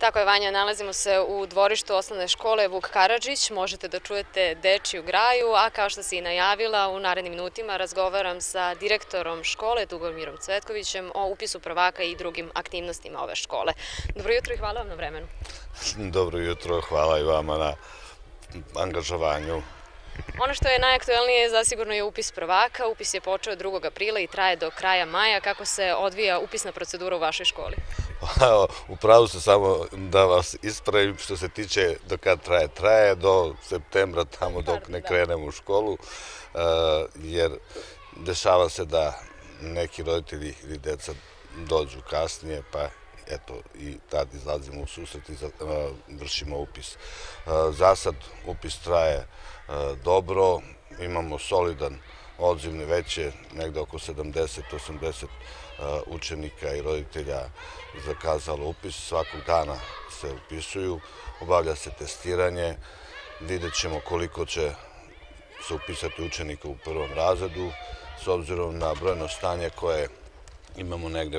Tako je, Vanja, nalazimo se u dvorištu osnovne škole Vuk Karadžić. Možete da čujete dečiju graju, a kao što si i najavila, u narednim minutima razgovaram sa direktorom škole, Tugomirom Cvetkovićem, o upisu prvaka i drugim aktivnostima ove škole. Dobro jutro i hvala vam na vremenu. Dobro jutro, hvala i vama na angažovanju. Ono što je najaktuelnije zasigurno je upis prvaka. Upis je počeo 2. aprila i traje do kraja maja. Kako se odvija upisna procedura u vašoj školi? Upravo se samo da vas ispravim što se tiče do kad traje. Traje do septembra, tamo dok ne krenemo u školu, jer dešava se da neki roditelji ili deca dođu kasnije, pa eto i tad izlazimo u susret i vršimo upis. Za sad upis traje dobro, imamo solidan odziv, već je negde oko 70-80 učenika i roditelja zakazalo upis. Svakog dana se upisuju, obavlja se testiranje, vidjet ćemo koliko će se upisati učenika u prvom razredu, s obzirom na brojno stanje koje imamo negde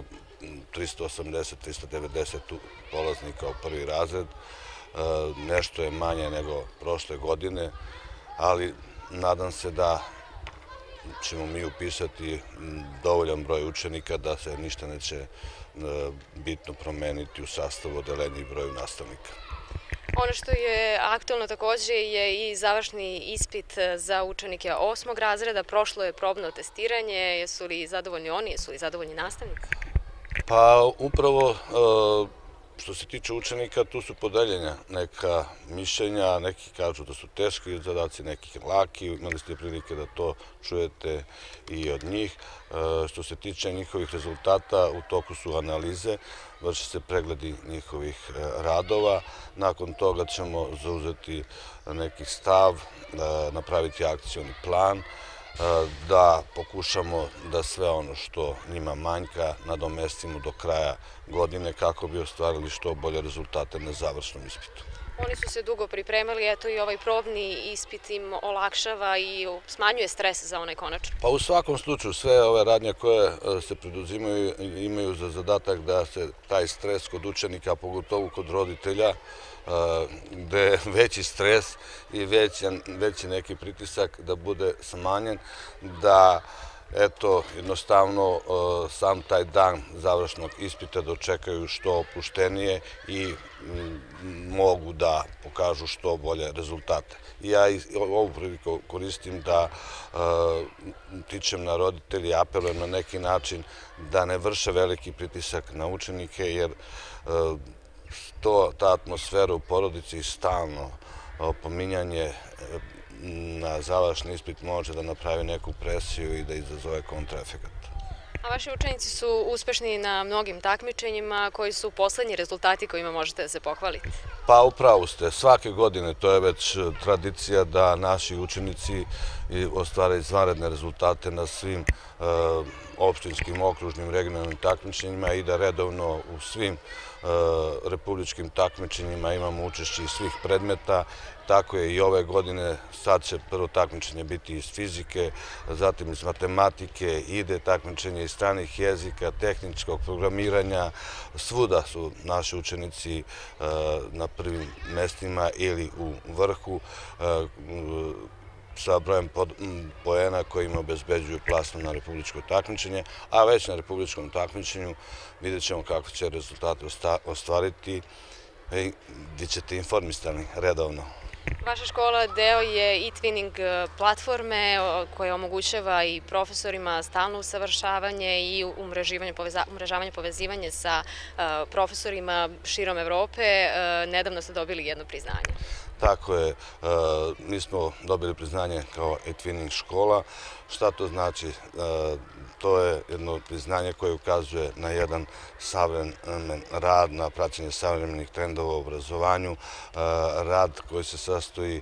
380-390 polaznika u prvi razred. Nešto je manje nego prošle godine, ali nadam se da ćemo mi upisati dovoljan broj učenika da se ništa neće bitno promeniti u sastavu odeljenja i broju nastavnika. Ono što je aktualno takođe je i završni ispit za učenike 8. razreda. Prošlo je probno testiranje. Jesu li zadovoljni oni, jesu li zadovoljni nastavnici? Pa upravo što se tiče učenika, tu su podeljena neka mišljenja, neki kažu da su teški zadaci, neki laki, imali ste prilike da to čujete i od njih. Što se tiče njihovih rezultata, u toku su analize, vrši se pregledi njihovih radova, nakon toga ćemo zauzeti neki stav, napraviti akcioni plan, da pokušamo da sve ono što njima manjka nadomestimo do kraja godine kako bi ostvarili što bolje rezultate na završnom ispitu. Oni su se dugo pripremali, eto i ovaj probni ispit im olakšava i smanjuje stres za onaj konačan. Pa u svakom slučaju sve ove radnje koje se preduzimaju imaju za zadatak da se taj stres kod učenika, pogotovo kod roditelja, gde je veći stres i veći neki pritisak da bude smanjen, da eto jednostavno sam taj dan završnog ispita dočekaju što opuštenije i mogu da pokažu što bolje rezultate. Ja ovu priliku koristim da utičem na roditelji i apelujem na neki način da ne vrše veliki pritisak na učenike, jer ta atmosfera u porodici i stalno pominjanje na završni ispit može da napravi neku presiju i da izazove kontraefekat. A vaši učenici su uspešni na mnogim takmičenjima. Koji su poslednji rezultati kojima možete da se pohvalite? Pa upravo ste, svake godine to je već tradicija da naši učenici ostvare izvanredne rezultate na svim opštinskim, okružnim, regionalnim takmičenjima i da redovno u svim republičkim takmičenjima imamo učešće iz svih predmeta. Tako je i ove godine, sad će prvo takmičenje biti iz fizike, zatim iz matematike, ide takmičenje iz stranih jezika, tehničkog programiranja. Svuda su naši učenici na prvim mestima ili u vrhu sa brojem poena koji im obezbeđuju plasman na republičko takmičenje, a već na republičkom takmičenju vidjet ćemo kako će rezultate ostvariti i gdje ćete informisani redovno. Vaša škola deo je e-twinning platforme koja omogućava i profesorima stalno usavršavanje i umrežavanje, povezivanje sa profesorima širom Evrope. Nedavno ste dobili jedno priznanje. Tako je, mi smo dobili priznanje kao e-twinning škola. Šta to znači? To je jedno priznanje koje ukazuje na jedan savremen rad, na praćenje savremenih trendova u obrazovanju, rad koji se sastoji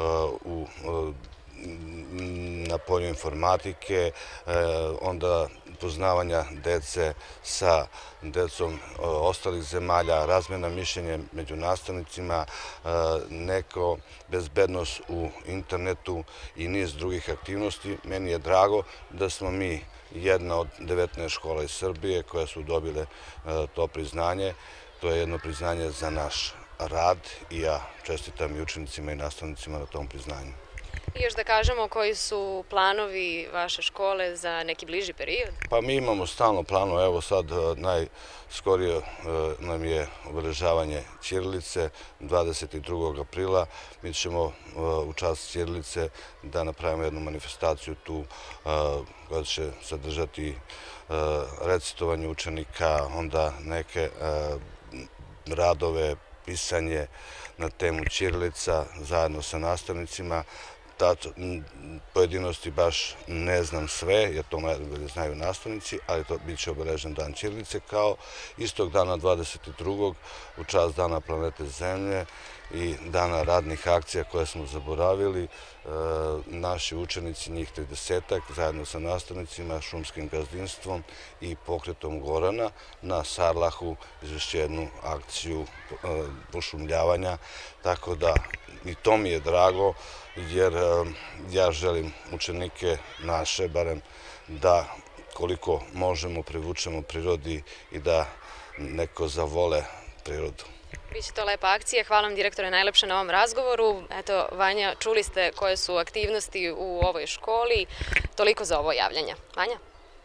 na polju informatike, onda poznavanja dece sa decom ostalih zemalja, razmjena mišljenja među nastavnicima, neko bezbednost u internetu i niz drugih aktivnosti. Meni je drago da smo mi jedna od 19 škola iz Srbije koje su dobile to priznanje. to je jedno priznanje za naš rad i ja čestitam i učenicima i nastavnicima na tom priznanju. I još da kažemo koji su planovi vaše škole za neki bliži period? Pa mi imamo stalno planove, evo sad najskorije nam je obeležavanje ćirilice 22. aprila. Mi ćemo u čast ćirilice da napravimo jednu manifestaciju tu koja će sadržati recitovanje učenika, onda neke radove, pisanje na temu ćirilica zajedno sa nastavnicima. Pojedinosti baš ne znam sve, jer to najbolje znaju nastavnici, ali to bit će obeležen dan ćirilice, kao istog dana 22. u čast dana planete Zemlje i dana radnih akcija koje smo zaboravili. Naši učenici, njih 30-ak, zajedno sa nastavnicima, šumskim gazdinstvom i pokretom Gorana na Sarlahu izvešće jednu akciju pošumljavanja, tako da i to mi je drago, jer ja želim učenike naše, barem da koliko možemo privučemo prirodi i da neko zavole prirodu. Biće to lepa akcija. Hvala vam, direktore, najlepše na ovom razgovoru. Eto, Vanja, čuli ste koje su aktivnosti u ovoj školi. Toliko za ovo javljanje. Vanja?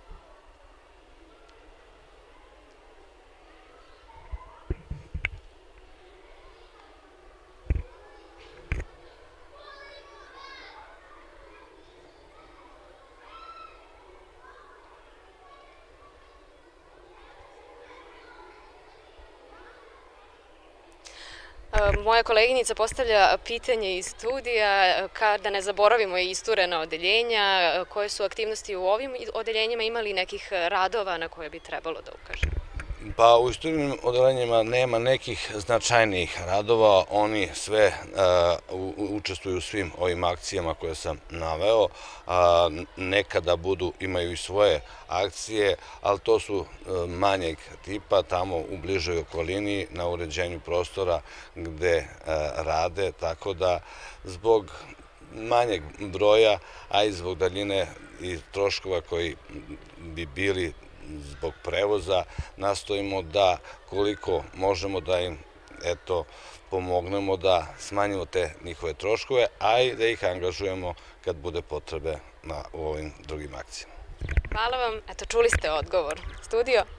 Moja koleginica postavlja pitanje iz studija, da ne zaboravimo i isturena odeljenja, koje su aktivnosti u ovim odeljenjima, imali nekih radova na koje bi trebalo da ukažemo? Pa u isturenim odeljenjima nema nekih značajnijih radova, oni sve učestvuju u svim ovim akcijama koje sam naveo, nekada imaju i svoje akcije, ali to su manjeg tipa, tamo u bližoj okolini, na uređenju prostora gde rade, tako da zbog manjeg broja, a i zbog daljine i troškova koji bi bili zbog prevoza, nastojimo da koliko možemo da im pomognemo da smanjimo te njihove troškove, a i da ih angažujemo kad bude potrebe u ovim drugim akcijama. Hvala vam. Eto, čuli ste odgovor. Studio?